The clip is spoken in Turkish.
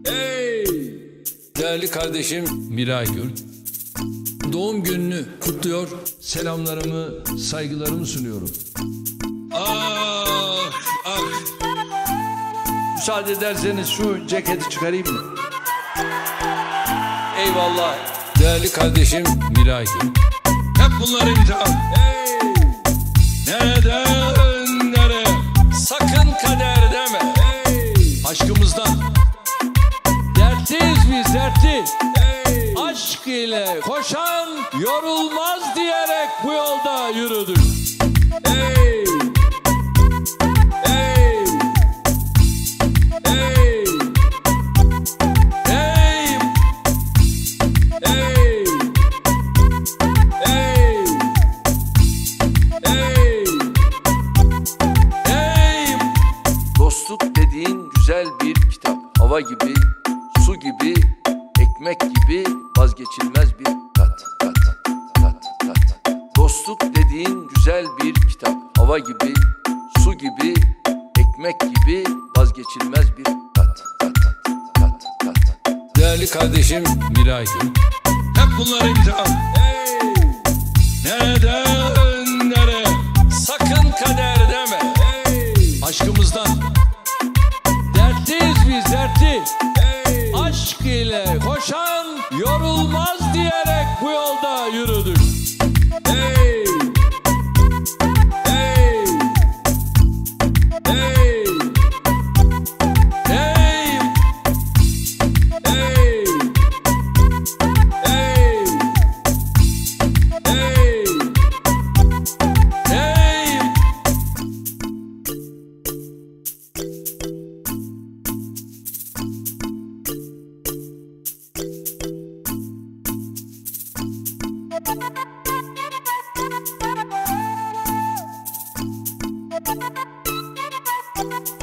Hey! Değerli kardeşim Miray Gül, doğum gününü kutluyor, selamlarımı, saygılarımı sunuyorum. Ah, ah! Müsaade ederseniz şu ceketi çıkarayım mı? Eyvallah. Değerli kardeşim Miray Gül, hep bunlar imtihan. Hey! Neden, nereye? Sakın kader deme. Hey! Aşkımızdan dertliyiz biz, dertli. Hey! Aşk ile koşan yorulmaz diyerek bu yolda yürüdük. Hey! Hey! Hey! Hey! Hey! Hey! Hey! Hey! Dostluk dediğin güzel bir kitap. Hava gibi, su gibi, ekmek gibi vazgeçilmez bir tat. Dostluk dediğin güzel bir kitap. Hava gibi, su gibi, ekmek gibi vazgeçilmez bir tat. Değerli kardeşim Miray Gül, hep bunlar imtihan. Hey! Neden, nereye? Sakın kader deme. Hey! Aşkımızdan dertliyiz biz, dertli. Hey! Aşk ile koşan yorulmaz diyerek bu yolda yürüdük. Hey! Hey! Hey! Hey! Hey! Hey! Hey! Hey! Thank you.